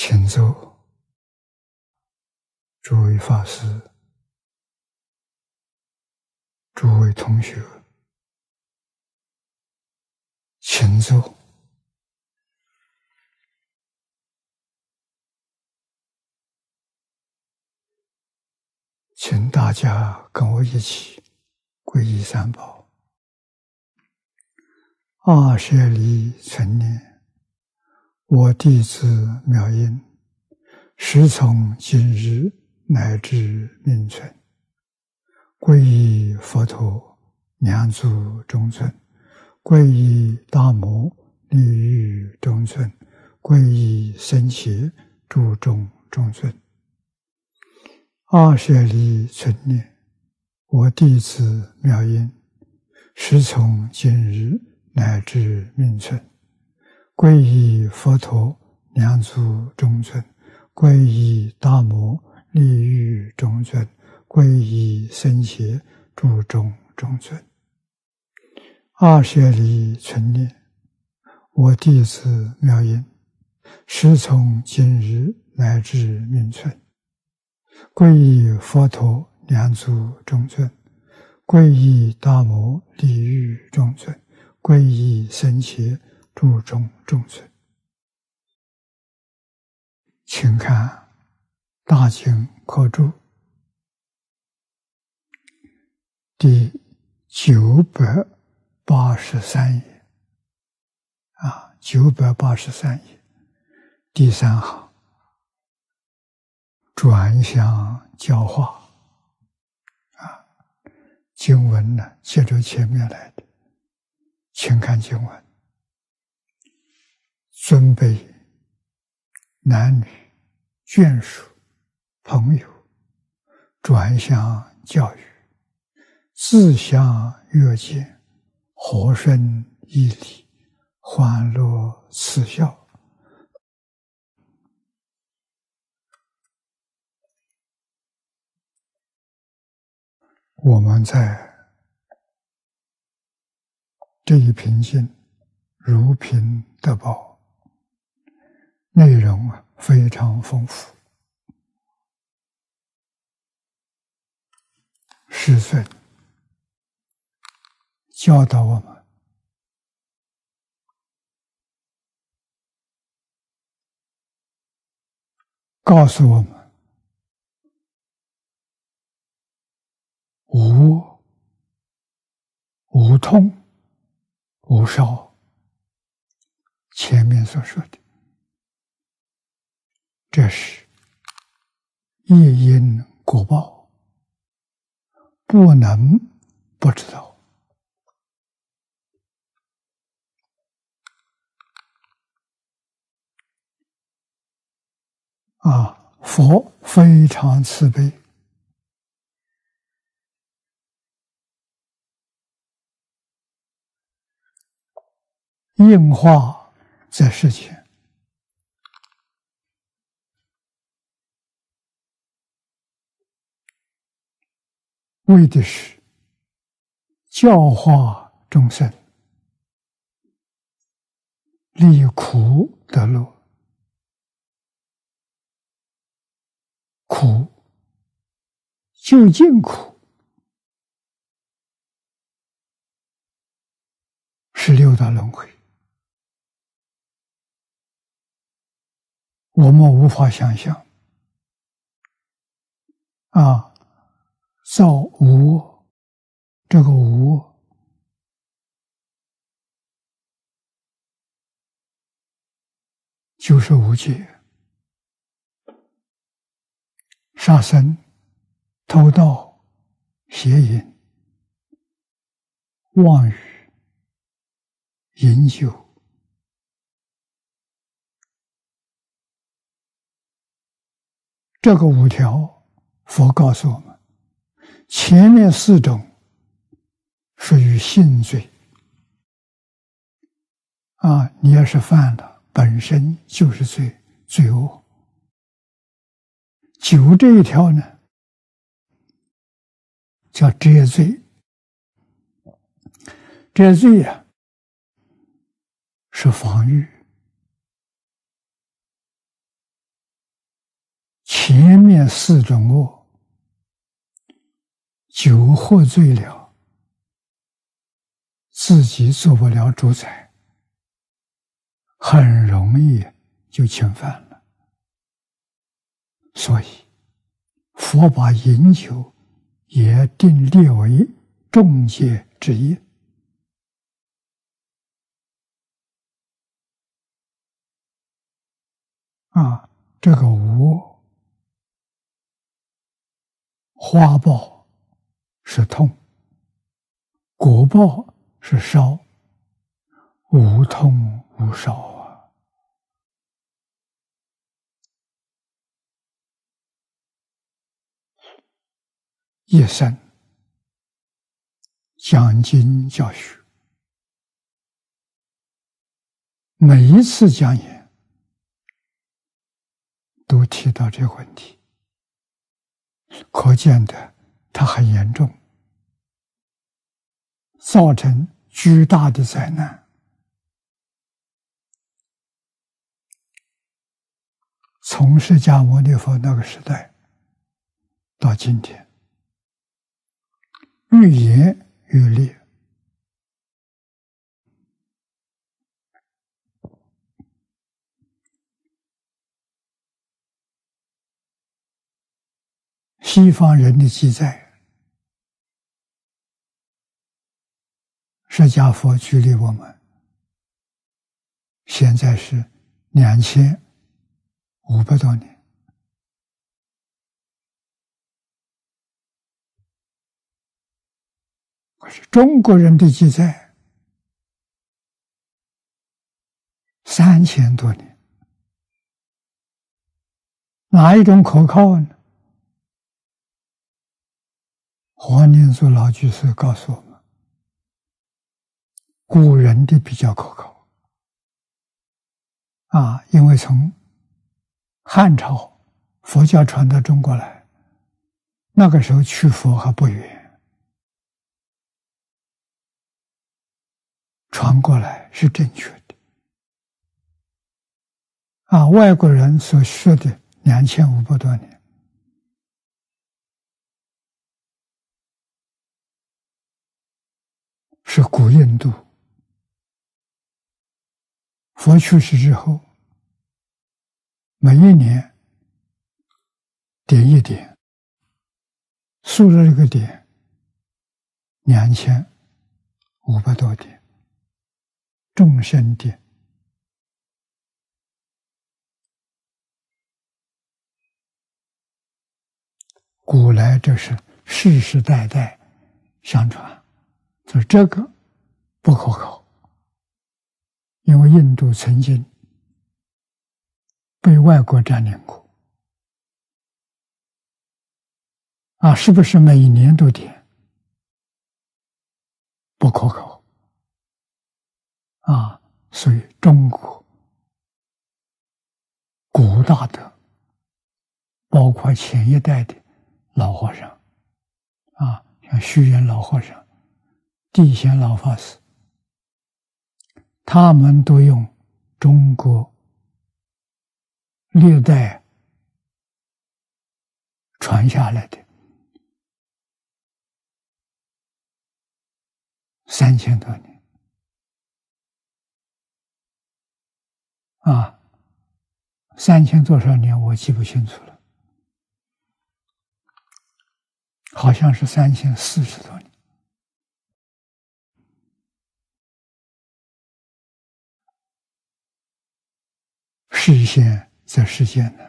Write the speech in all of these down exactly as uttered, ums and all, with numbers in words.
请坐，诸位法师、诸位同学，请坐。请大家跟我一起皈依三宝。二舍离存念，我弟子妙音，时从今日乃至命存，皈依佛陀、两足中尊，皈依大摩利欲中尊，皈依僧伽诸众中尊。二舍离存念，我弟子妙音，时从今日乃至命存，皈依佛陀、两足中尊，皈依大摩利欲中尊，皈依僧伽诸众中尊。二舍离存念，我弟子妙音，时从今日乃至命存，皈依佛陀、两足中尊，皈依大摩利欲中尊，皈依僧伽诸众中尊。请看大经科注第九百八十三页啊，九百八十三页第三行，转向教化啊，经文呢接着前面来的，请看经文：尊卑男女眷属朋友，转向教育，自相约见，和顺义理，欢乐慈孝。我们在这一品经如品德宝，内容啊非常丰富。师尊教导我们，告诉我们，无无痛无烧，前面所说的，这是业因果报，不能不知道。啊，佛非常慈悲，应化在世间，为的是教化众生，离苦得乐。苦，究竟苦，是六道轮回，我们无法想象。啊，造无我，这个无我就是无戒。杀生、偷盗、邪淫、妄语、饮酒，这个五条，佛告诉我们，前面四种属于性罪啊，你要是犯了，本身就是罪罪恶。酒这一条呢，叫遮罪。遮罪啊，是防御前面四种恶酒喝醉了，自己做不了主宰，很容易就侵犯了。所以佛把饮酒也定列为重戒之一。啊，这个无花报是痛，果报是烧，无痛无烧啊。一生讲经教学，每一次讲演都提到这个问题，可见的它很严重，造成巨大的灾难。从释迦牟尼佛那个时代到今天，愈演愈烈。西方人的记载，释迦佛距离我们现在是两千五百多年。可是中国人的记载三千多年，哪一种可靠呢？华念祖老居士告诉我们，古人的比较可靠啊，因为从汉朝佛教传到中国来，那个时候去佛还不远，传过来是正确的啊。外国人所说的两千五百多年，是古印度佛去世之后，每一年点一点，数了这个点两千五百多点，众生点。古来这是世世代代相传，所以这个不可靠，因为印度曾经被外国占领过啊，是不是每一年都点？不可靠啊，所以中国古大德，包括前一代的老和尚啊，像虚云老和尚、地贤老法师，他们都用中国历代传下来的三千多年啊，三千多少年我记不清楚了，好像是三千四十多年。示现在世间呢？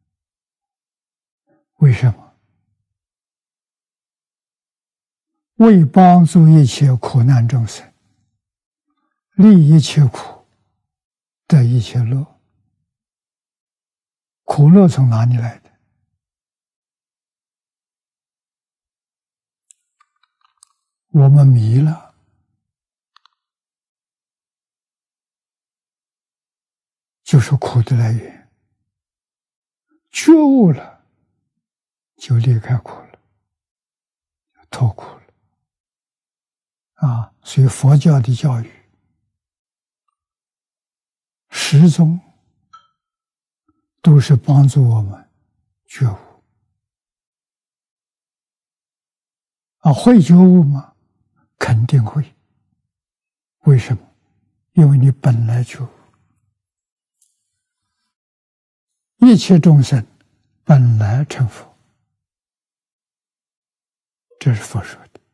为什么？为帮助一切苦难众生，利一切苦，得一切乐。苦乐从哪里来的？我们迷了，就是苦的来源。觉悟了，就离开苦了，脱苦了啊！所以佛教的教育始终都是帮助我们觉悟。啊，会觉悟吗？肯定会。为什么？因为你本来觉悟。一切众生本来成佛，这是佛说的。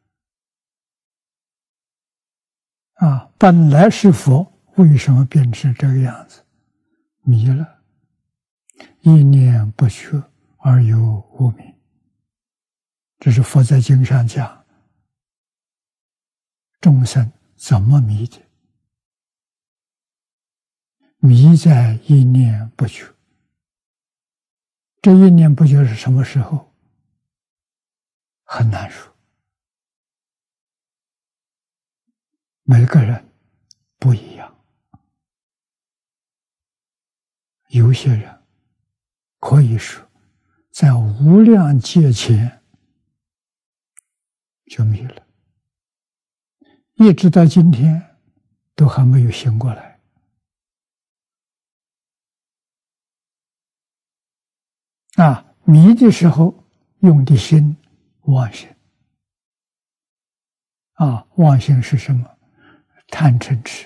啊，本来是佛，为什么变成这个样子？迷了，一念不觉而有无明。这是佛在经上讲，众生怎么迷的？迷在一念不觉。这一念不觉是什么时候？很难说，每个人不一样。有些人可以说在无量劫前就迷了，一直到今天都还没有醒过来。啊，迷的时候用的心妄心。啊，妄心是什么？贪嗔痴。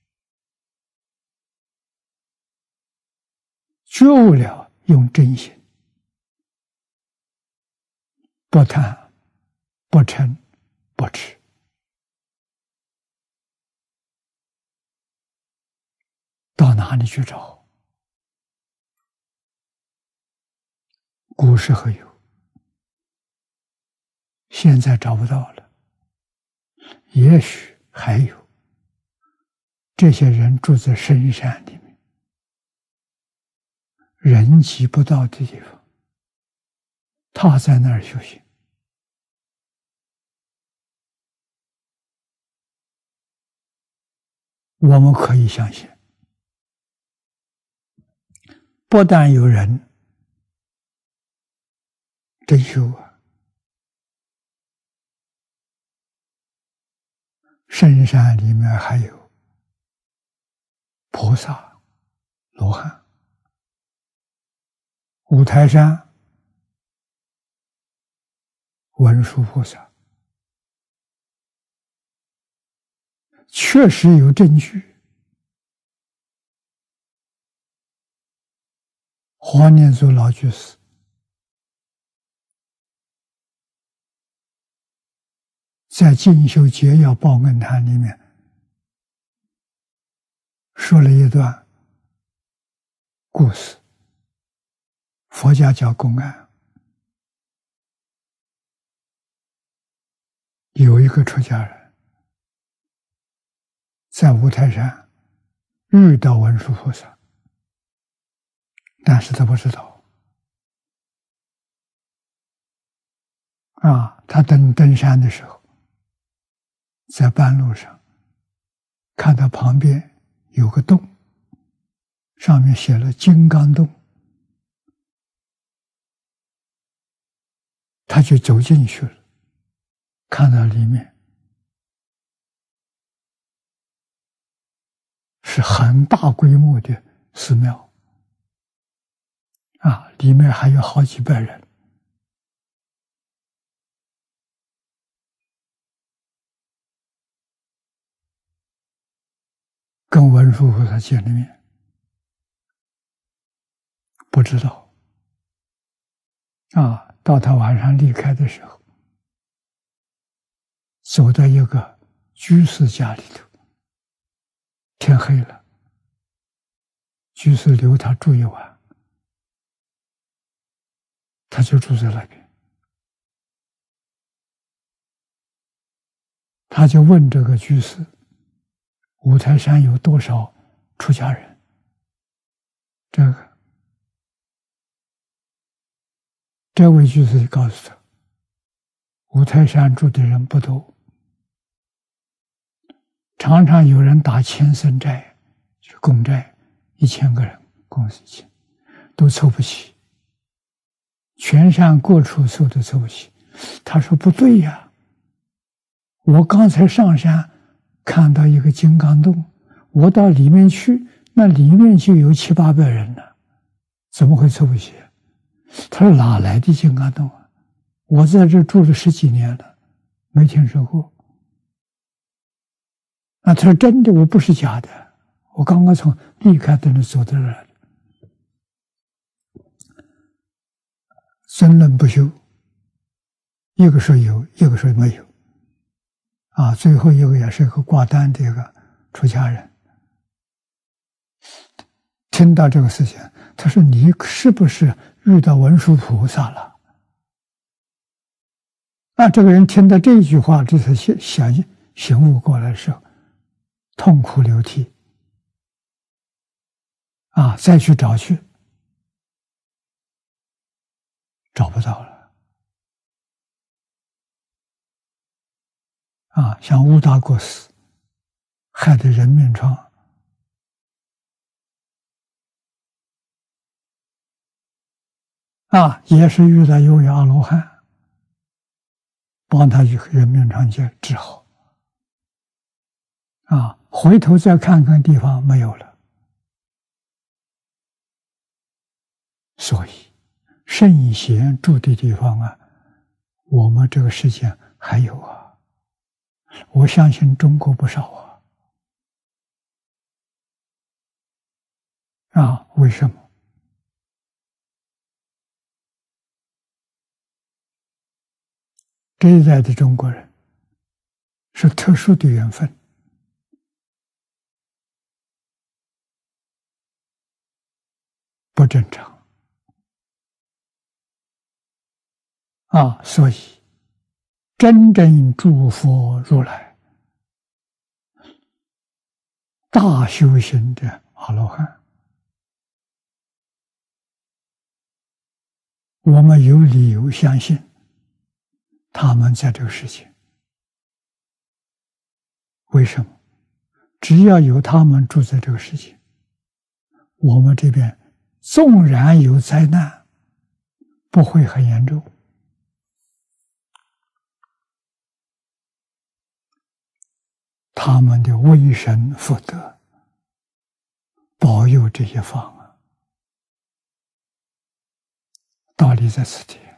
觉悟了，用真心，不贪，不嗔，不痴。到哪里去找？古时候有，现在找不到了。也许还有，这些人住在深山里面，人迹不到的地方，他在那儿修行。我们可以相信，不但有人真修啊，深山里面还有菩萨、罗汉。五台山文殊菩萨确实有证据。黄念祖老居士在《进修节要报恩坛》里面说了一段故事，佛家叫公案。有一个出家人在五台山遇到文殊菩萨，但是他不知道。啊，他登登山的时候，在半路上看到旁边有个洞，上面写了金刚洞，他就走进去了，看到里面是很大规模的寺庙，啊，里面还有好几百人。跟文殊菩萨见了面，不知道。啊，到他晚上离开的时候，走到一个居士家里头，天黑了，居士留他住一晚，他就住在那边。他就问这个居士，五台山有多少出家人？这个这位居士告诉他，五台山住的人不多，常常有人打千僧斋去供斋，一千个人供一千，都凑不齐，全山各处凑都凑不齐。他说不对呀，我刚才上山看到一个金刚洞，我到里面去，那里面就有七八百人了，怎么会凑不齐？ 他说哪来的金刚洞啊？我在这住了十几年了，没听说过。啊，他说真的，我不是假的，我刚刚从离开的那走到这儿来的。争论不休，一个说有，一个说没有。啊，最后一个也是一个挂单的一个出家人，听到这个事情，他说：“你是不是遇到文殊菩萨了？”那这个人听到这句话，这才想醒悟过来的时候，痛哭流涕。啊，再去找去，找不到了。啊，像乌达国师，害得人面疮。啊，也是遇到一位阿罗汉，帮他去人面疮就治好。啊，回头再看看地方没有了。所以，圣贤住的地方啊，我们这个世界还有啊。我相信中国不少啊。啊，为什么？这一代的中国人是特殊的缘分。不正常。啊，所以真正诸佛如来大修行的阿罗汉，我们有理由相信他们在这个世界。为什么？只要有他们住在这个世界，我们这边纵然有灾难，不会很严重。他们的威神福德保佑这些方啊，道理在此地。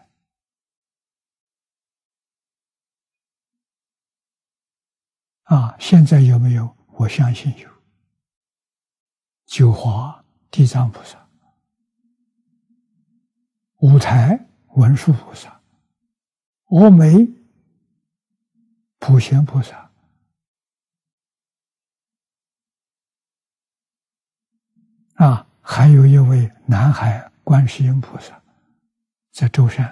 啊，现在有没有？我相信有。九华地藏菩萨，五台文殊菩萨，峨眉普贤菩萨，啊，还有一位南海观世音菩萨，在舟山。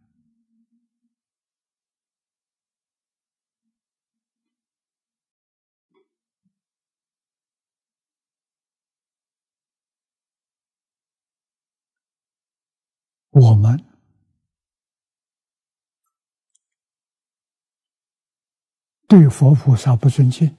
我们对佛菩萨不尊敬，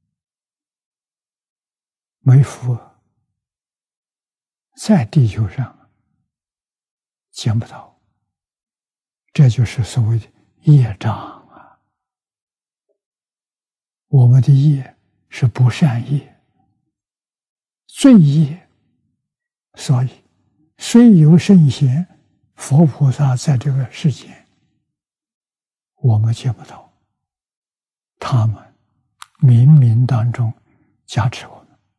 没佛，在地球上见不到，这就是所谓的业障啊。我们的业是不善业、罪业，所以虽有圣贤、佛菩萨在这个世间，我们见不到，他们冥冥当中加持我们。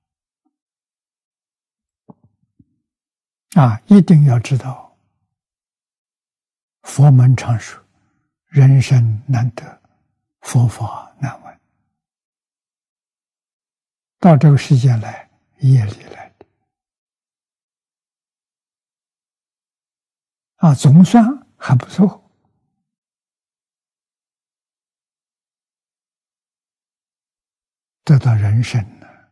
啊，一定要知道，佛门常说，人生难得，佛法难闻。到这个世界来，业力来的。啊，总算还不错。得到人生了。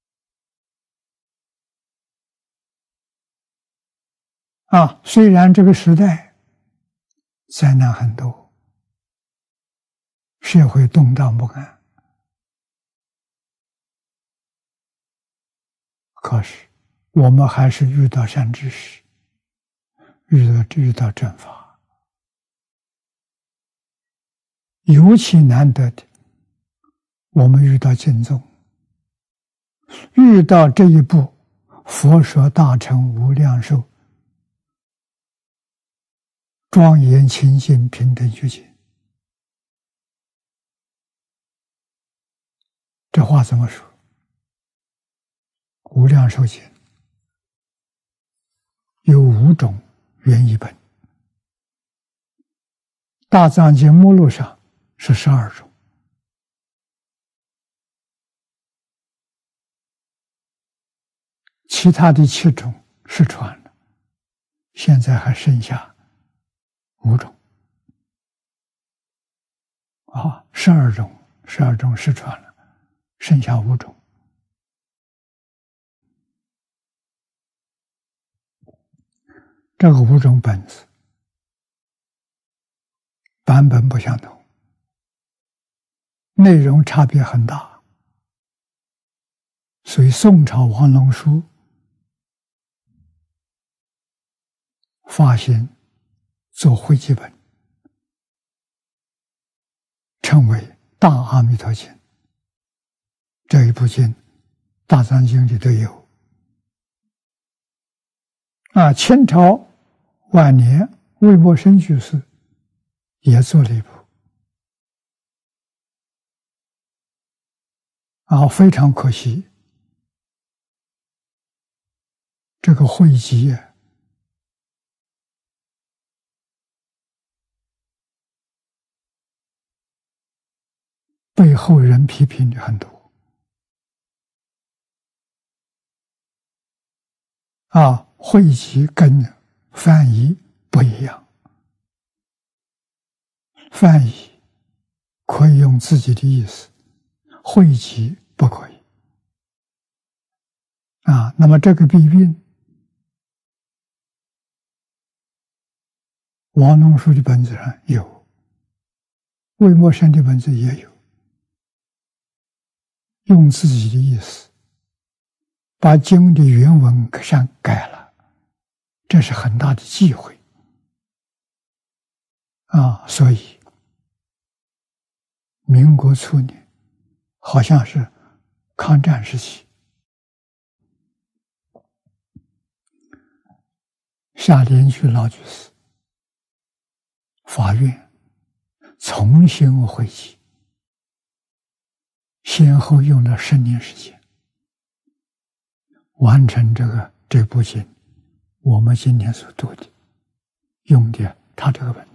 啊，虽然这个时代灾难很多，社会动荡不安，可是我们还是遇到善知识，遇到遇到正法。尤其难得的，我们遇到经宗，遇到这一部《佛说大乘无量寿》 庄严清净平等觉境。这话怎么说？无量寿经有五种原译本，大藏经目录上是十二种，其他的七种失传了，现在还剩下五种。啊，十二种，十二种失传了，剩下五种。这个五种本子版本不相同，内容差别很大，所以宋朝王龙书发行做汇集本，称为《大阿弥陀经》。这一部经，大藏经里都有。啊，清朝晚年魏默生居士也做了一部，啊，非常可惜，这个汇集被后人批评的很多。啊，汇集跟翻译不一样，翻译可以用自己的意思，汇集不可以。啊，那么这个弊病，王龙书的本子上有，魏默生的本子也有，用自己的意思把经的原文上改了，这是很大的忌讳啊！所以民国初年，好像是抗战时期，夏莲居老居士法院重新汇集，先后用了十年时间完成这个这部经，我们今天所读的，用的他这个本子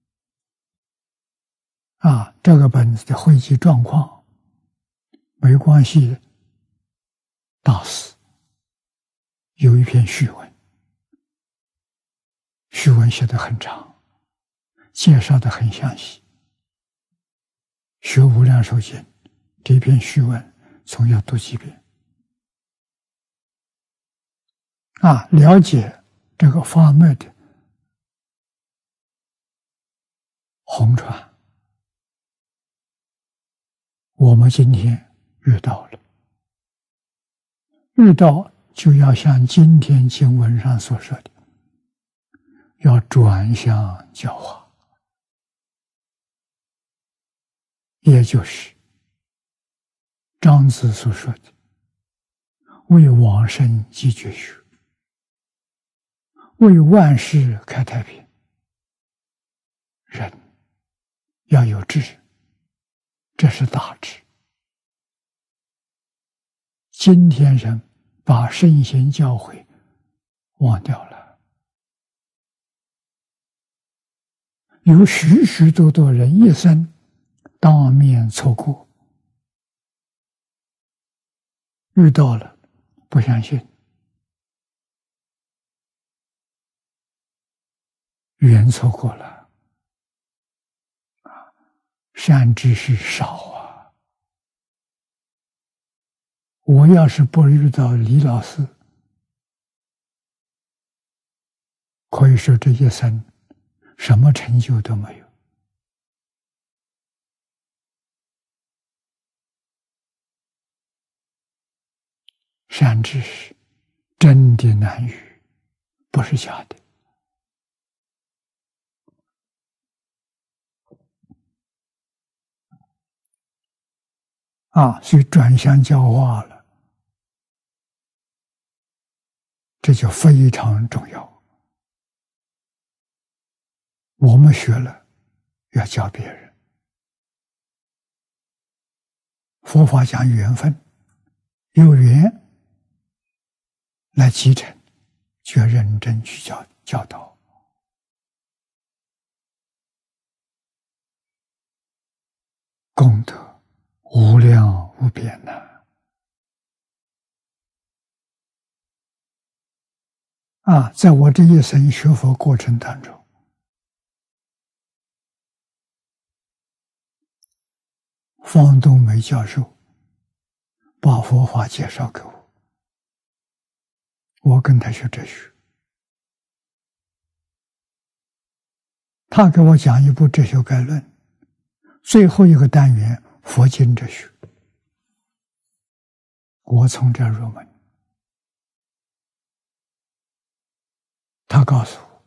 啊，这个本子的汇集状况，没关系大师有一篇序文，序文写得很长，介绍得很详细。学无量寿经这篇序文，总要读几遍。啊，了解这个法脉的红传，我们今天遇到了，遇到就要像今天经文上所说的，要转向教化，也就是庄子所说的为往生继绝学，为万世开太平。人要有智，这是大智。今天人把圣贤教诲忘掉了，有许许多多人一生当面错过，遇到了不相信，缘错过了，善知识少啊！我要是不遇到李老师，可以说这一生什么成就都没有。善知识真的难遇，不是假的。啊，所以转向教化了，这就非常重要。 我们学了要教别人。佛法讲缘分，有缘来继承，就要认真去教教导。功德无量无边呐！啊，在我这一生学佛过程当中，方东梅教授把佛法介绍给我，我跟他学哲学，他给我讲一部哲学概论，最后一个单元佛经哲学，我从这入门。他告诉我，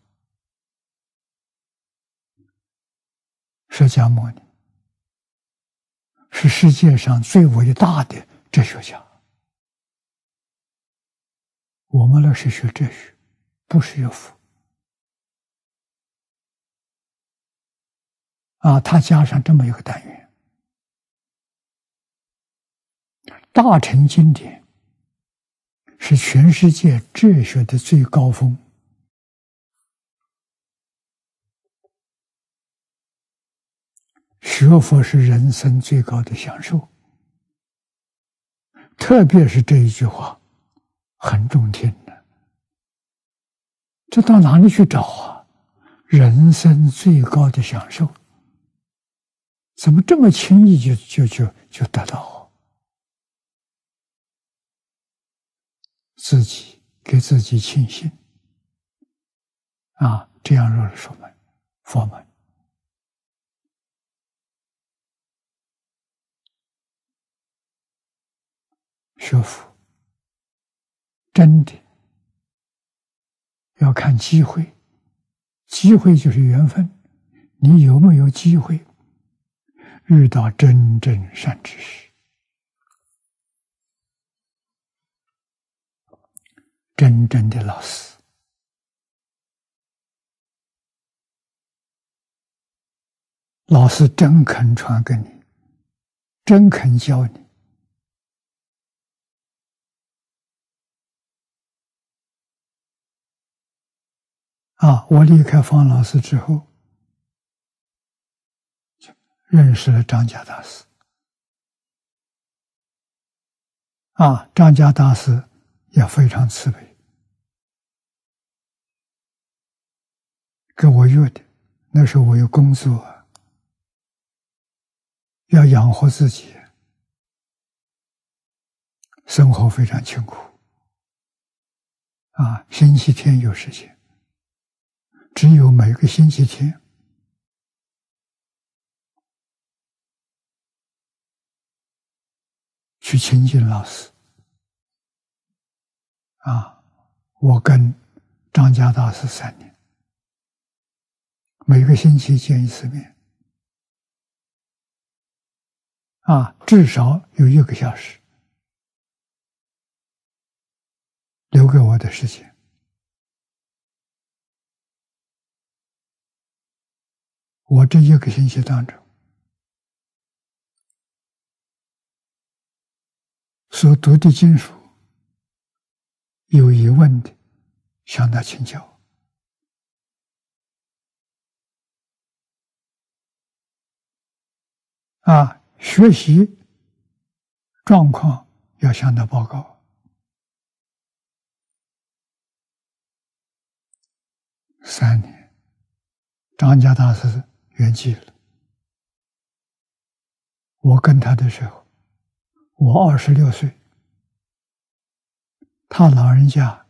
释迦牟尼是世界上最伟大的哲学家。我们那是学哲学，不是学佛。啊，他加上这么一个单元，大乘经典是全世界哲学的最高峰。学佛是人生最高的享受，特别是这一句话很中听的。这到哪里去找啊？人生最高的享受，怎么这么轻易就就就就得到啊？自己给自己庆幸啊，这样入了佛门，佛门。学佛真的要看机会，机会就是缘分，你有没有机会遇到真正善知识，真正的老师，老师真肯传给你，真肯教你。啊，我离开方老师之后，认识了张家大师。啊，张家大师也非常慈悲，给我约的。那时候我有工作，要养活自己，生活非常清苦。啊，星期天有时间，只有每个星期天去亲近老师。啊，我跟张家大师三年，每个星期见一次面。啊，至少有一个小时留给我的时间。我这一个星期当中所读的经书，有疑问的向他请教。啊，学习状况要向他报告。三年，张家大师圆寂了。我跟他的时候，我二十六岁，他老人家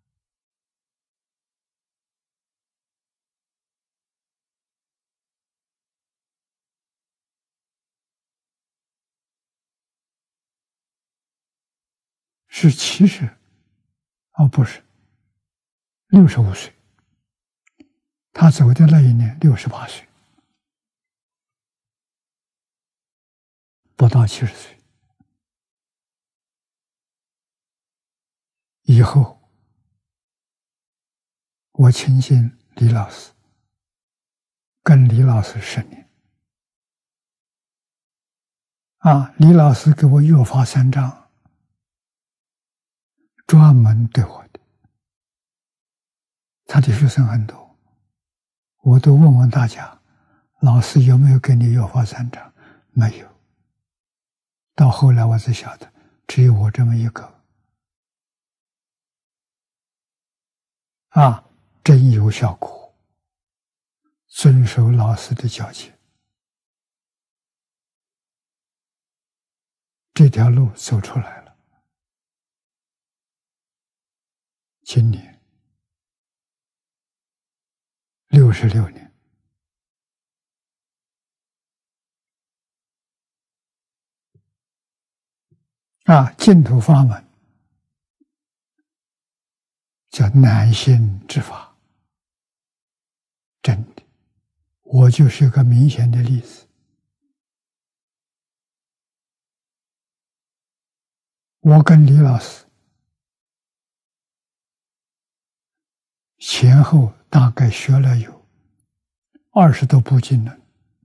是七十，哦，不是，六十五岁。他走的那一年六十八岁，不到七十岁。以后我亲近李老师， 跟李老师十年。啊，李老师给我约法三章，专门对我的。他的学生很多，我都问问大家，老师有没有给你约法三章？没有。到后来我才晓得，只有我这么一个。啊，真有效果，遵守老师的教诫。这条路走出来了。今年六十六年，啊，净土法门叫难信之法，真的，我就是个明显的例子。我跟李老师前后大概学了有二十多部经论，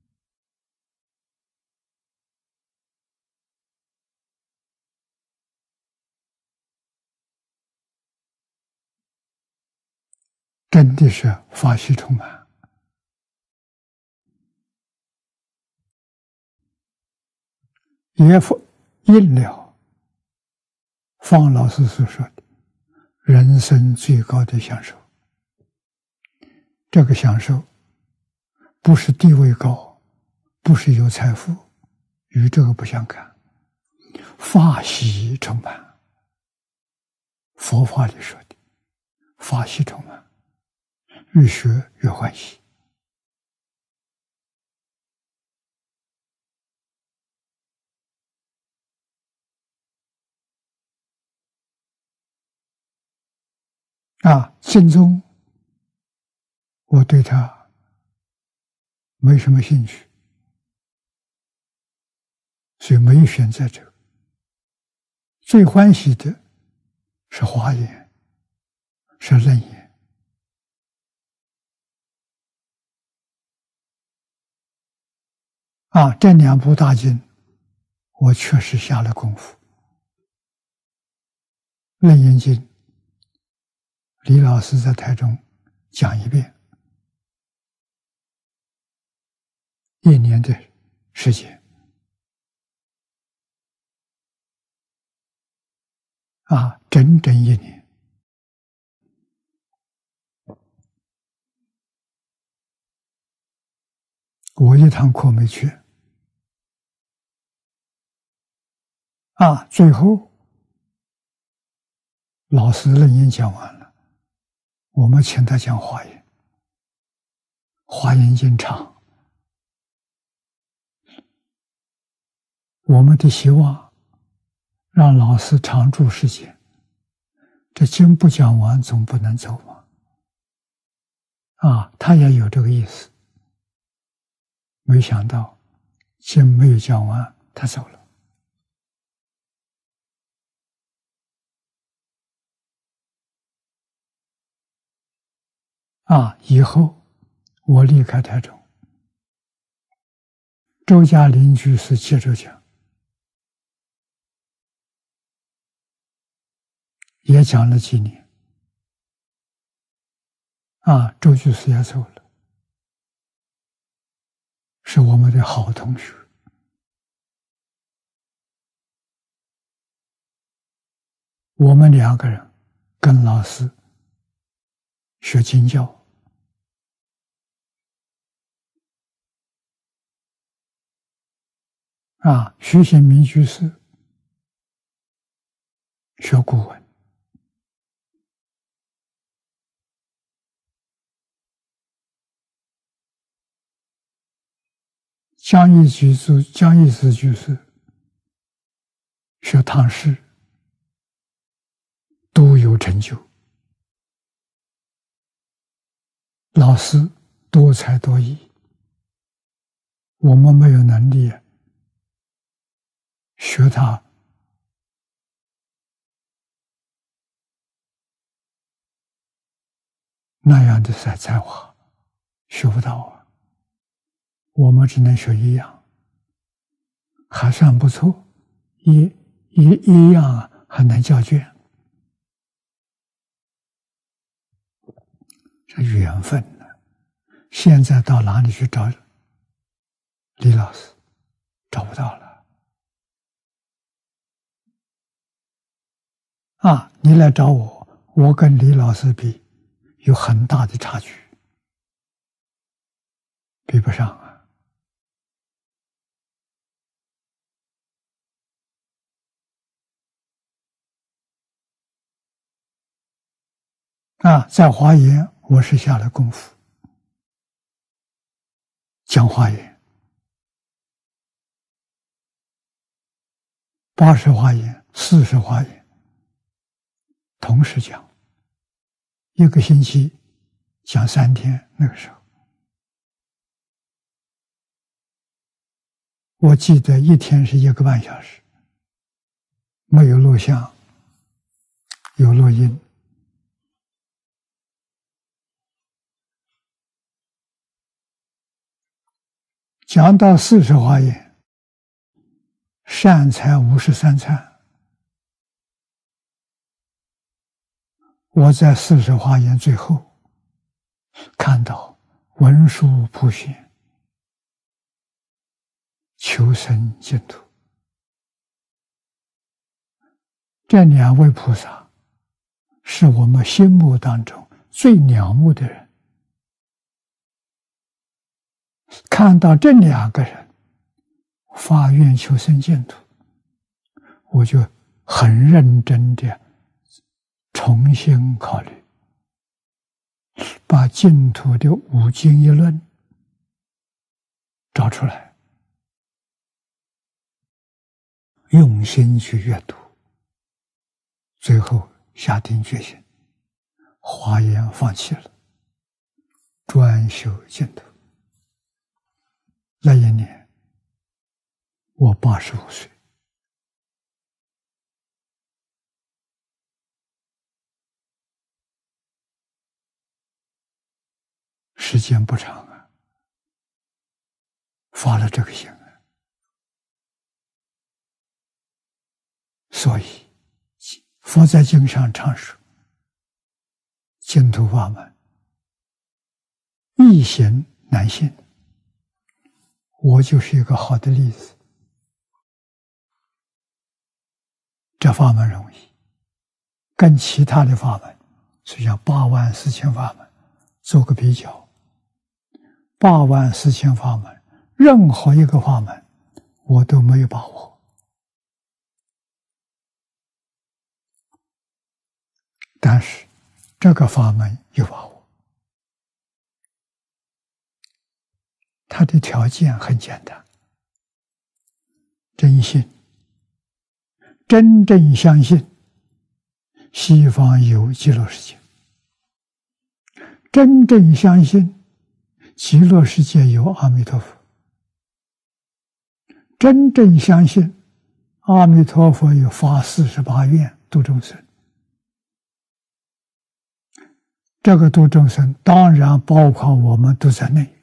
真的是法喜充满。也应了方老师所说的人生最高的享受。这个享受不是地位高，不是有财富，与这个不相干，法喜充满。佛法里说的法喜充满，越学越欢喜。啊，净宗我对他没什么兴趣，所以没有选择这个。最欢喜的是华严，是楞严。啊，这两部大经我确实下了功夫。楞严经李老师在台中讲一遍，一年的时间。啊，整整一年。我一堂课没去。啊，最后老师楞严讲完了，我们请他讲华严。华严经长，我们的希望让老师常住世间，这经不讲完总不能走嘛。啊，他也有这个意思。没想到经没有讲完，他走了。啊，以后我离开台中，周家邻居是接着讲，也讲了几年。啊，周居士也走了，是我们的好同学。我们两个人跟老师学经教。啊，徐显明居士学古文。江义居士、江义慈居士学唐诗，都有成就。老师多才多艺，我们没有能力学他那样的才才华，学不到啊。 我们只能学一样，还算不错，一一一样啊，还能交卷，这缘分呢。现在到哪里去找李老师？找不到了。啊，你来找我，我跟李老师比，有很大的差距，比不上啊。啊，在华严，我是下了功夫，讲华严，八十华严、四十华严，同时讲，一个星期讲三天。那个时候，我记得一天是一个半小时，没有录像，有录音。讲到四十华严，善财五十三参，我在四十华严最后看到文殊普贤求生净土，这两位菩萨是我们心目当中最仰慕的人。看到这两个人发愿求生净土，我就很认真的重新考虑，把净土的五经一论找出来，用心去阅读，最后下定决心，华严放弃了，专修净土。那一年，我八十五岁。时间不长啊，发了这个心啊。所以，佛在经上常说，净土法门，易行难信。我就是一个好的例子。这法门容易，跟其他的法门，实际上八万四千法门做个比较，八万四千法门，任何一个法门我都没有把握，但是这个法门有把握。它的条件很简单，真信，真正相信西方有极乐世界，真正相信极乐世界有阿弥陀佛，真正相信阿弥陀佛有发四十八愿度众生。这个度众生当然包括我们都在内。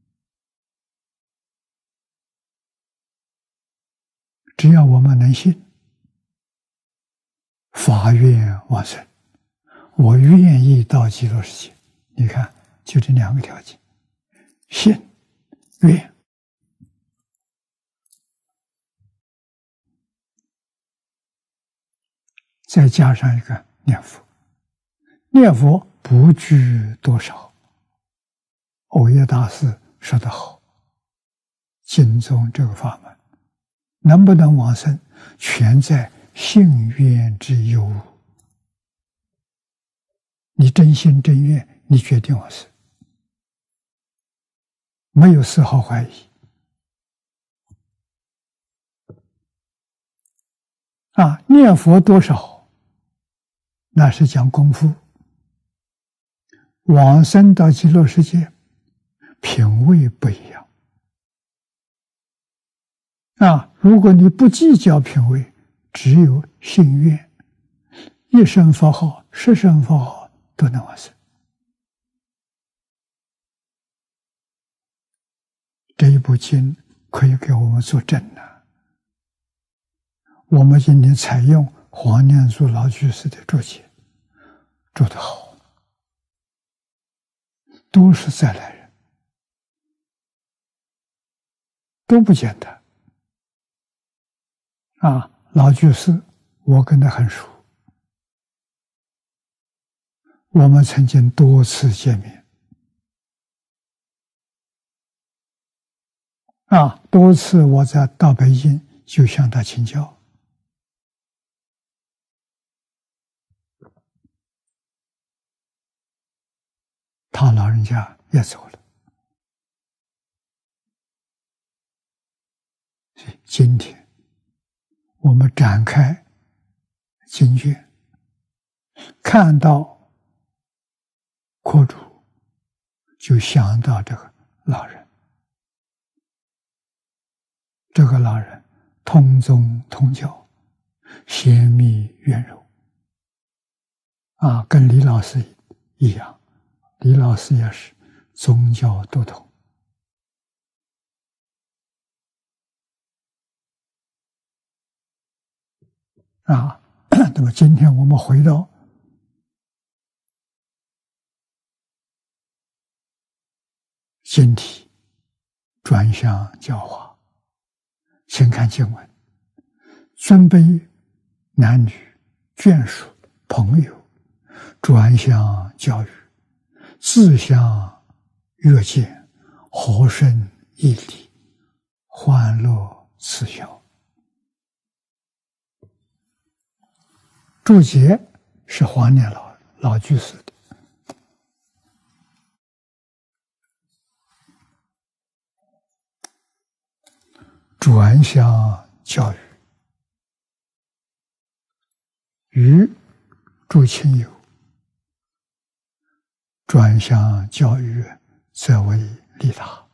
只要我们能信，发愿往生，我愿意到极乐世界。你看，就这两个条件：信、愿。再加上一个念佛，念佛不拘多少。藕益大师说得好，经中这个法门能不能往生，全在信愿之有。你真心真愿，你决定往生，没有丝毫怀疑。啊，念佛多少，那是讲功夫。往生到极乐世界，品位不一样。啊，如果你不计较品位，只有信愿，一声佛号、十声佛号都能往生。 这一部经可以给我们作证了。我们今天采用黄念祖老居士的注解，注得好，都是再来人，都不简单啊！老居士，我跟他很熟，我们曾经多次见面啊，多次我在到北京就向他请教。他老人家也走了，所以今天我们展开经卷，看到课主，就想到这个老人。这个老人通宗通教，贤密圆柔啊，跟李老师一样。李老师也是宗教都通啊。那么今天我们回到经题，转向教化，请看经文：尊卑男女眷属朋友，转向教育，自相悦见，和顺义理，欢乐慈孝。注解是黄念老老居士的。转向教育，与诸亲友，转向教育，则为利他。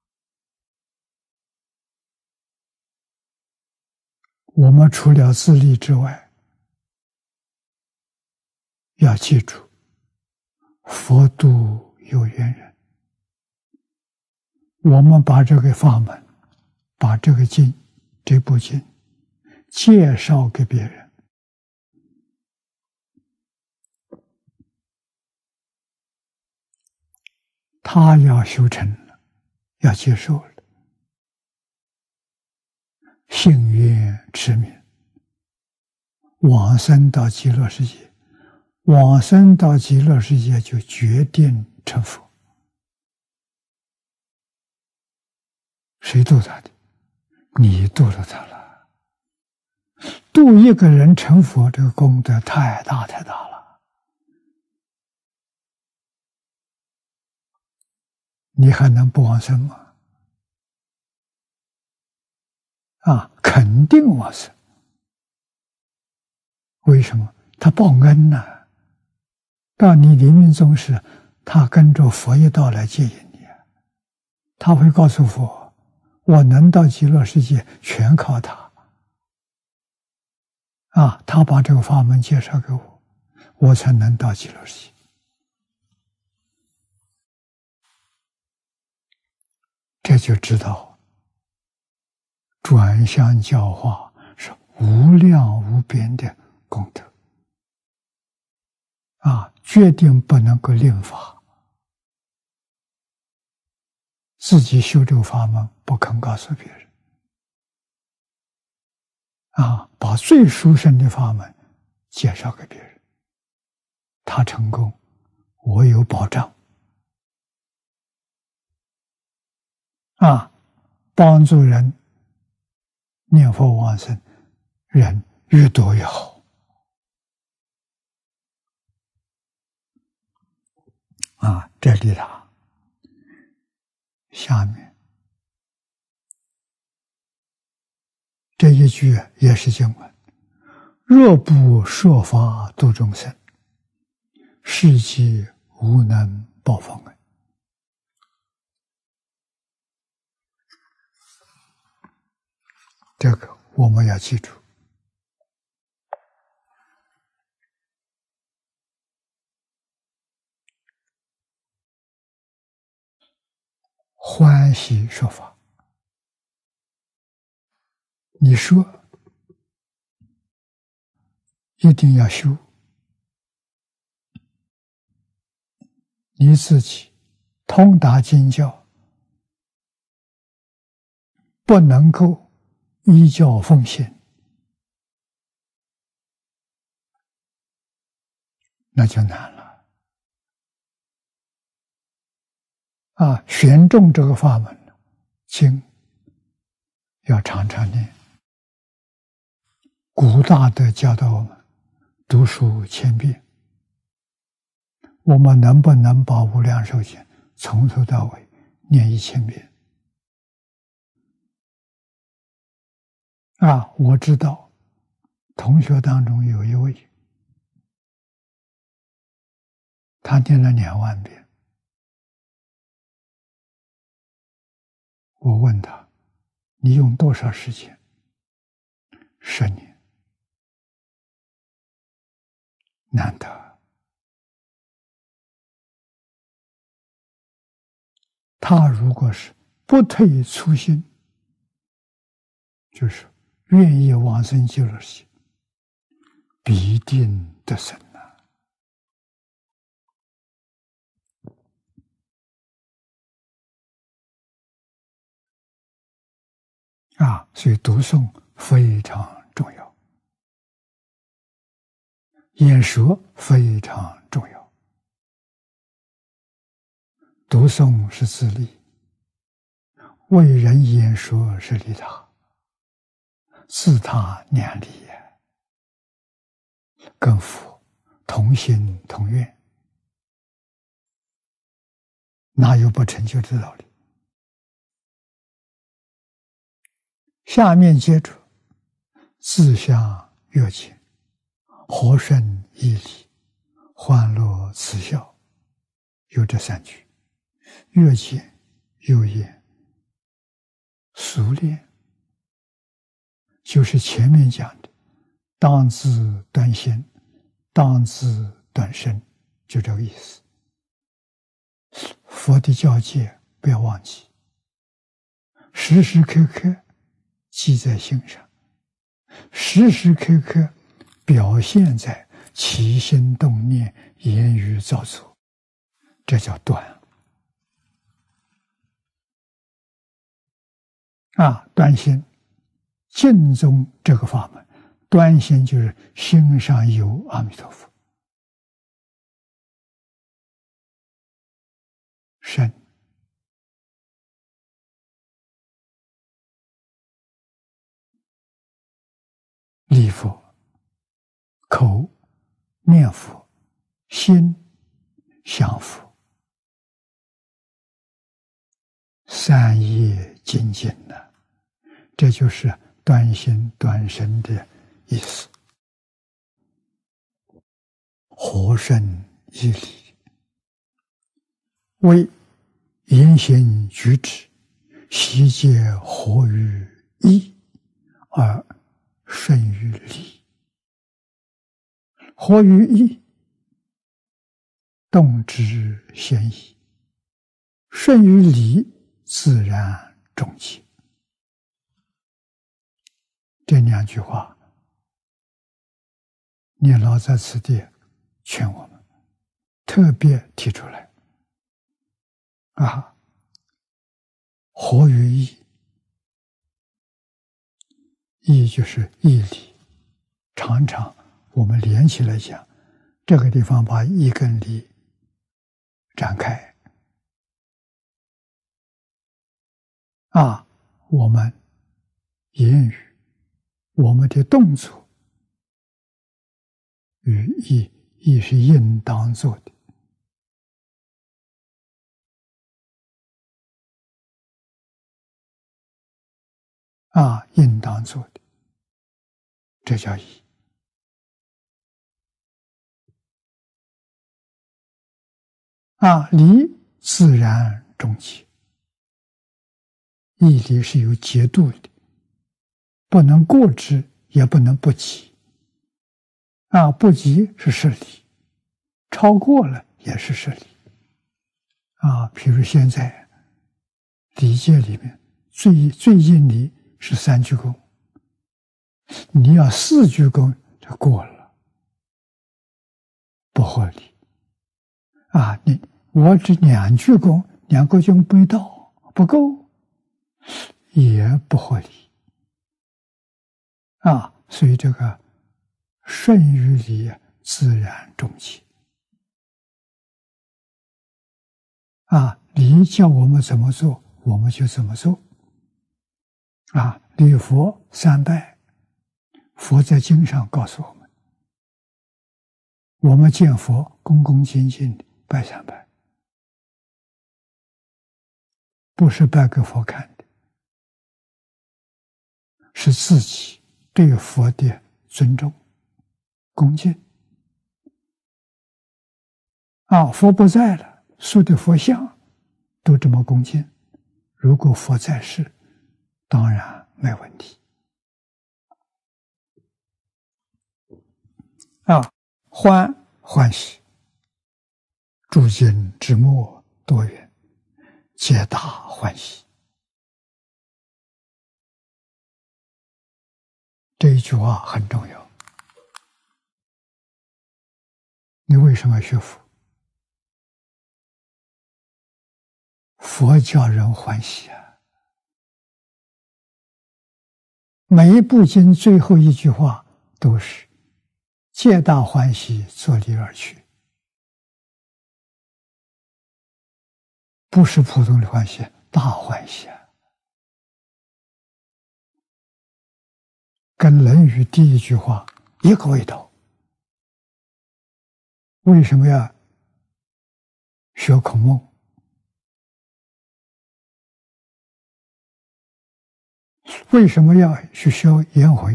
我们除了自利之外，要记住，佛度有缘人。我们把这个法门，把这个经，这部经介绍给别人，他要修成了，要接受了，信愿持名，往生到极乐世界。往生到极乐世界就决定成佛。谁度他的？你度了他了。度一个人成佛，这个功德太大太大了。你还能不往生吗？啊，肯定往生。为什么？他报恩呢、啊？到你临命终时，他跟着佛一道来接引你，他会告诉佛：我能到极乐世界，全靠他。啊，他把这个法门介绍给我，我才能到极乐世界。这就知道，转向教化是无量无边的功德。啊，决定不能够令法，自己修这个法门不肯告诉别人，啊，把最殊胜的法门介绍给别人，他成功，我有保障。啊，帮助人念佛往生，人越多越好。啊，这里他下面这一句也是经文：若不设法度众生，世即无能报佛恩。这个我们要记住。欢喜说法， 你说一定要修，你自己通达经教，不能够依教奉行，那就难了。啊，玄重这个法门，经要常常念。古大德教导我们读书千遍，我们能不能把无量寿经从头到尾念一千遍？啊，我知道同学当中有一位，他念了两万遍。我问他，你用多少时间？十年。难得。他如果是不退初心，就是愿意往生极乐世界，必定得生啊！啊，所以读诵非常重要，演说非常重要。读诵是自利，为人演说是利他，自他两利也，跟佛同心同愿，哪有不成就的道理？下面接着自相悦见，和顺义理，欢乐慈孝，有这三句。悦见、有言、熟练，就是前面讲的当自断心，当自断身，就这个意思。佛的教诫不要忘记，时时刻刻记在心上，时时刻刻表现在起心动念、言语造作，这叫断。啊，断心，净宗这个法门，断心就是心上有阿弥陀佛，身礼佛，口念佛，心想佛，三业精进呢，这就是断心断身的意思。和顺义理，为言行举止悉皆合于义，而顺于理。合于义，动之先矣；顺于理，自然中起。这两句话，念老在此地劝我们特别提出来啊，合于义，义就是义理。常常我们连起来讲，这个地方把义跟理展开啊，我们言语，我们的动作与义，义是应当做的。啊，应当做的，这叫义。啊，理自然中起，义理是有节度的，不能过之，也不能不及。啊，不及是失礼，超过了也是失礼。啊，比如现在礼戒里面最最应礼是三鞠躬， 你要四鞠躬就过了，不合理啊！你我只两鞠躬，两个就没到，不够，也不合理啊！所以这个顺于理，自然中气啊！理叫我们怎么做，我们就怎么做啊！礼佛三拜，佛在经上告诉我们，我们见佛恭恭敬敬的拜三拜，不是拜给佛看的，是自己对佛的尊重恭敬啊！佛不在了，塑的佛像都这么恭敬，如果佛在世，当然没问题啊！欢欢喜，诸经之末多缘，皆大欢喜。这一句话很重要。你为什么要学佛？佛叫人欢喜啊！每一部经最后一句话都是皆大欢喜，作礼而去，不是普通的欢喜，大欢喜啊！跟《论语》第一句话一个味道。为什么要学孔孟？为什么要去学颜回？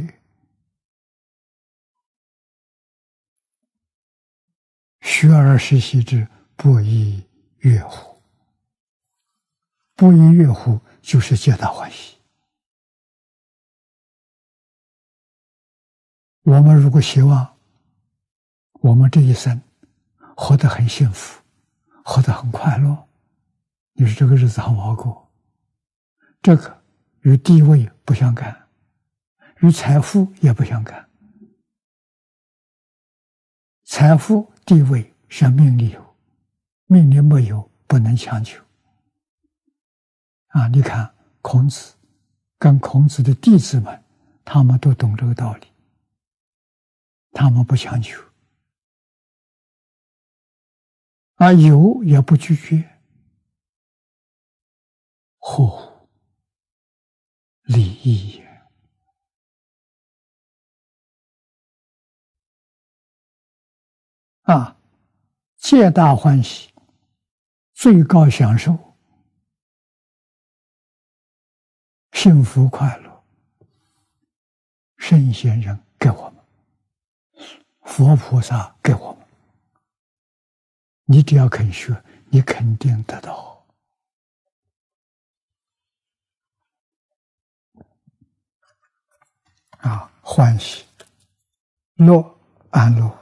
学而时习之，不亦说乎？不亦说乎就是皆大欢喜。我们如果希望我们这一生活得很幸福，活得很快乐，你说这个日子好不好过？这个与地位不相干，与财富也不相干。财富地位是命里有，命里没有不能强求啊！你看孔子跟孔子的弟子们，他们都懂这个道理，他们不强求啊，有也不拒绝，合乎礼义也啊！皆大欢喜，最高享受，幸福快乐，圣贤人给我们，佛菩萨给我们，你只要肯学，你肯定得到啊！欢喜、乐、安乐。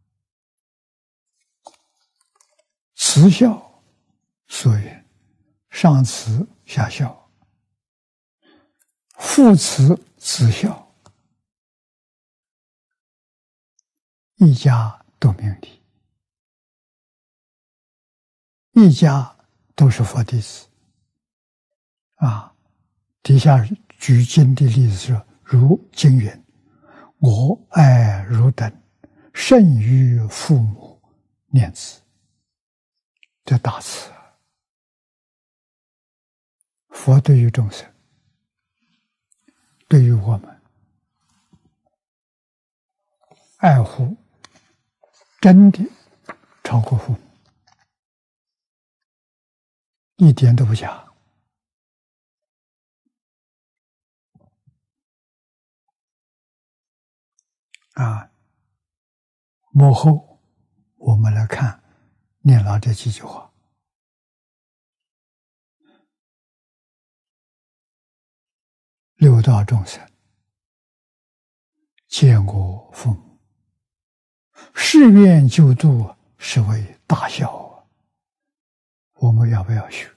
慈孝，所言上慈下孝，父慈子孝，一家都明理，一家都是佛弟子啊！底下举经的例子是，如经云：“我爱汝等，胜于父母念兹。”这大慈，佛对于众生，对于我们，爱护真的超过父母，一点都不假啊！幕后我们来看念了这几句话，六道众生见我父母，誓愿救度，是为大孝啊！我们要不要学？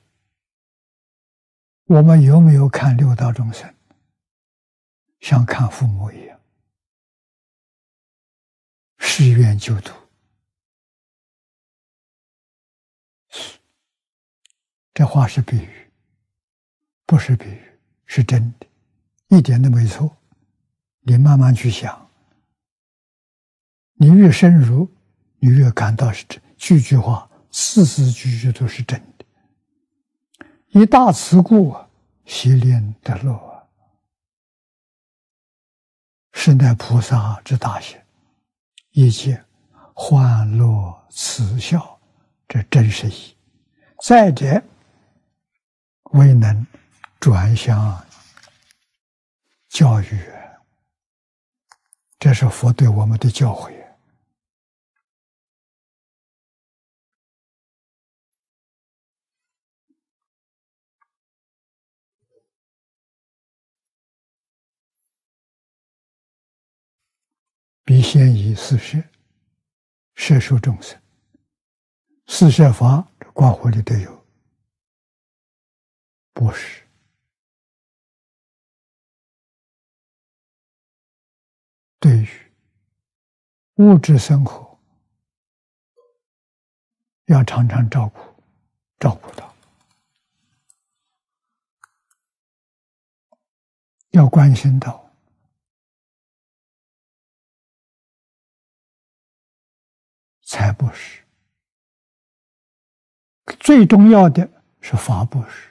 我们有没有看六道众生像看父母一样？ 誓愿救度。这话是比喻，不是比喻，是真的，一点都没错。你慢慢去想，你越深入，你越感到是真，句句话，字字句句都是真的。一大慈故，习练得乐，是乃菩萨之大行，一切欢乐慈笑，这真实意。再者，未能转向教育，这是佛对我们的教诲。彼先以四摄，摄受众生。四摄法这挂壶里都有，布施、对于物质生活要常常照顾，照顾到，要关心到，财布施。最重要的是法布施，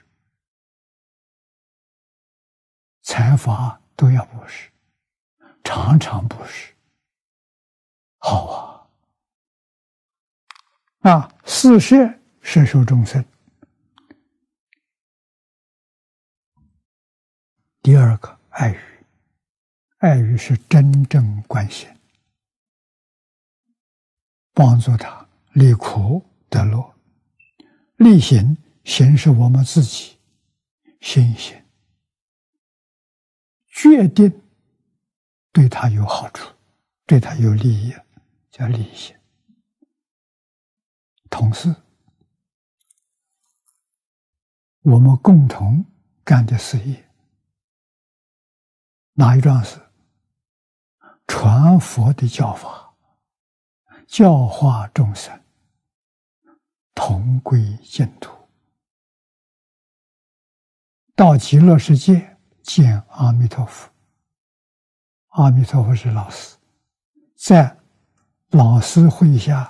财法都要布施，常常布施。好啊！啊，四摄摄受众生。第二个爱语，爱语是真正关心，帮助他离苦得乐。力行，行是我们自己心行，决定对他有好处，对他有利益，叫力行。同时，我们共同干的事业，哪一桩事？传佛的教法，教化众生，同归净土，到极乐世界见阿弥陀佛。阿弥陀佛是老师，在老师会下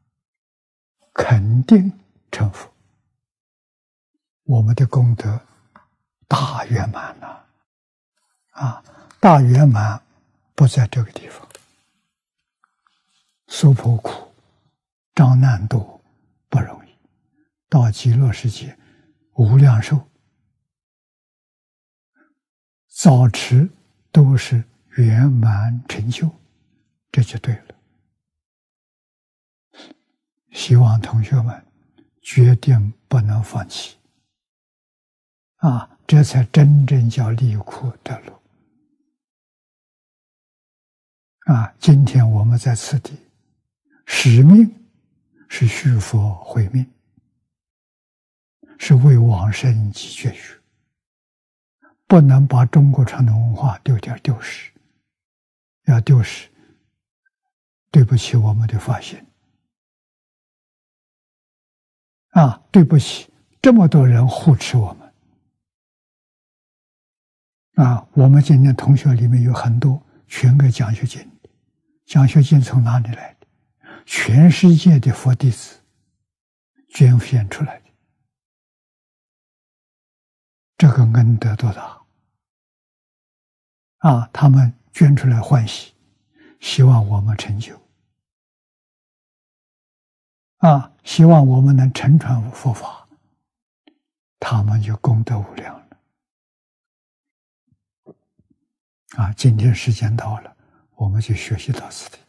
肯定成佛，我们的功德大圆满了啊！大圆满不在这个地方，受婆苦，遭难多，不容易。到极乐世界无量寿，早迟都是圆满成就，这就对了。希望同学们决定不能放弃啊，这才真正叫离苦得乐啊！今天我们在此地，使命是续佛慧命，是为往生及绝学，不能把中国传统文化丢掉丢失，要丢失，对不起我们的发心啊！对不起，这么多人护持我们啊！我们今天同学里面有很多全个奖学金，奖学金从哪里来的？全世界的佛弟子捐献出来的，这个恩德多大啊！他们捐出来欢喜，希望我们成就啊！希望我们能承传佛法，他们就功德无量了啊！今天时间到了，我们就学习到此地。